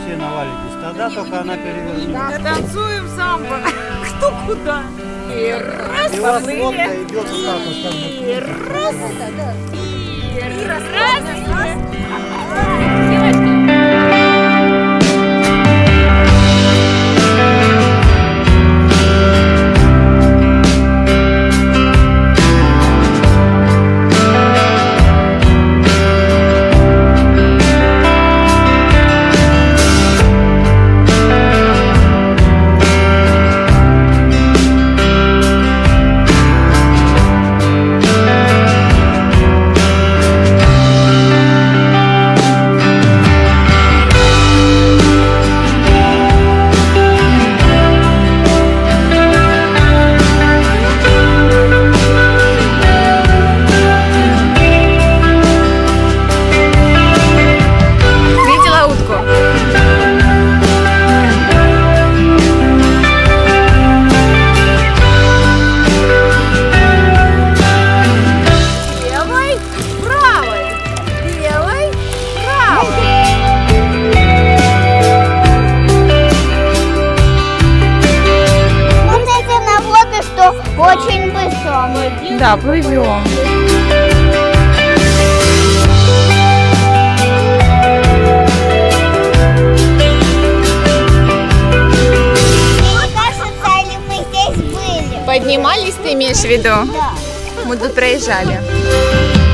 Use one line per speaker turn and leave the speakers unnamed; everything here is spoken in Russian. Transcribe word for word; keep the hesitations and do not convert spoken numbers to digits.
все навалитесь. Тогда только она перевернется.
Танцуем самбо. Кто куда? И раз,
И вас
поплыли.
лодка идет в статус, как бы.
И раз, и раз, раз.
Очень быстро мы.
Да, плывем.
Мне кажется, или мы здесь были?
Поднимались, ты имеешь в виду?
Да.
Мы тут проезжали.